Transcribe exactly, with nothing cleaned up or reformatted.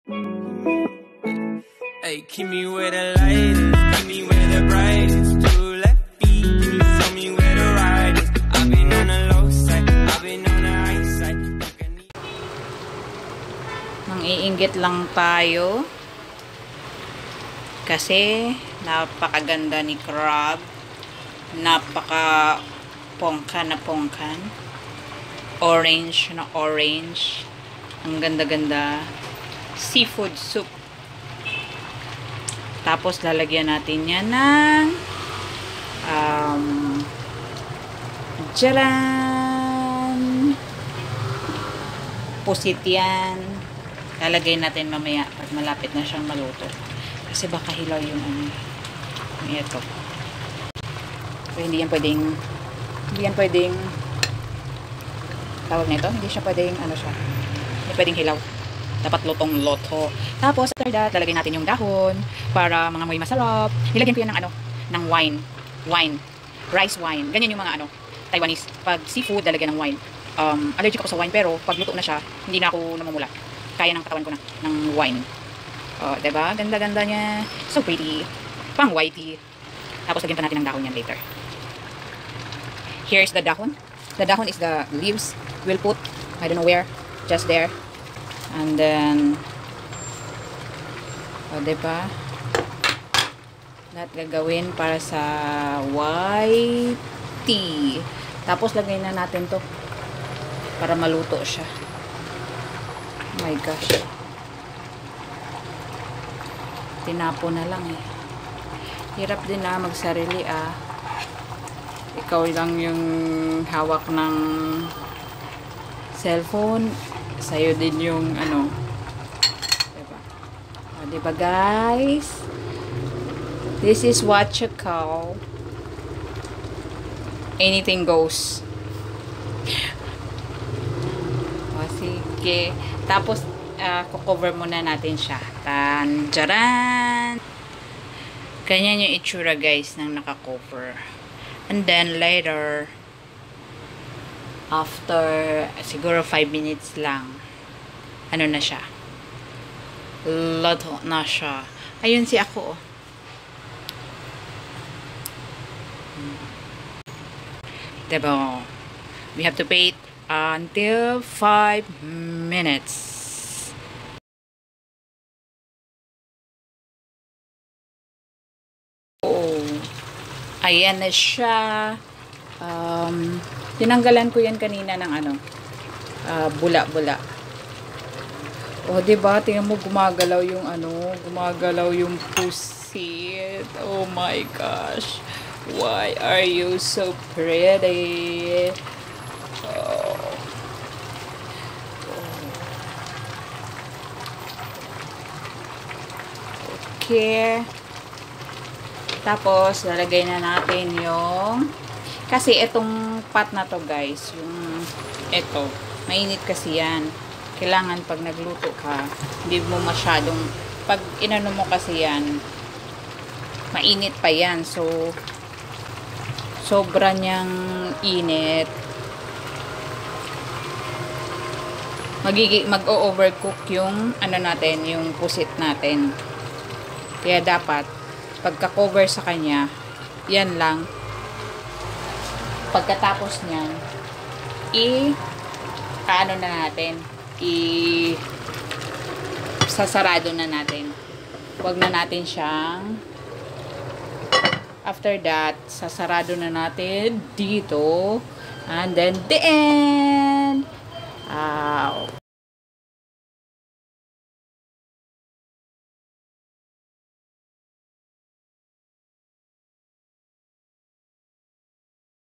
Hey, keep me where the light is, keep me where the brightest. Two left feet, can you show me where the ride is? I've been on the low side, I've been on the high side. Nang iinggit lang tayo kasi napakaganda ni crab, napaka pongkan na pongkan, orange na orange, ang ganda-ganda, seafood soup. Tapos lalagyan natin yan ng um, jaran, pusit yan. Lalagay natin mamaya pag malapit na siyang maluto. Kasi baka hilaw yung ano. Ito. So, hindi yan pwedeng hindi yan pwedeng tawag nito. Hindi siya pwedeng ano siya. Hindi pwedeng hilaw. Dapat lutong loto. Tapos after that, lalagay natin yung dahon para mga may masarap. Nilagyan ko yan ng ano, ng wine. Wine. Rice wine. Ganyan yung mga ano, Taiwanese. Pag seafood, lalagyan ng wine. Um, allergic ako sa wine pero pag luto na siya, hindi na ako namumula. Kaya ng katawan ko na ng wine. Oh, diba? Ganda-ganda niya. So pretty. Pang whitey. Tapos lagyan pa natin ng dahon yan later. Here's the dahon. The dahon is the leaves. We'll put, I don't know where, just there. And then, o, oh, diba? Lahat gagawin para sa white tea. Tapos, lagay na natin to para maluto siya. Oh my gosh. Tinapo na lang eh. Hirap din na magsarili ah. Ikaw lang yung hawak ng cellphone. Sa'yo din yung ano, diba? O, diba guys? This is what you call anything goes. O, sige. Tapos, uh, kukover muna natin siya. Tanjaran! Ganyan yung itsura guys ng nakakover. And then later, after siguro five minutes lang, ano na siya, luto na siya. Ayun si ako oh. Diba? We have to wait until five minutes. Oh, ayan na siya. Um, tinanggalan ko yan kanina ng ano, uh, bula-bula. O, diba? Tingnan mo, gumagalaw yung ano, gumagalaw yung pusit. Oh my gosh. Why are you so pretty? Oh. Okay. Tapos, lalagay na natin yung kasi itong pot na to guys, yung ito, mainit kasi yan. Kailangan pag nagluto ka, hindi mo masyadong, pag inano mo kasi yan, mainit pa yan. So, sobra niyang init. Magigi, mag-overcook yung, ano natin, yung pusit natin. Kaya dapat, pagka-cover sa kanya, yan lang. Pagkatapos niyan, i paano na natin, i sasarado na natin. Huwag na natin siyang, after that, sasarado na natin dito, and then the end. Wow.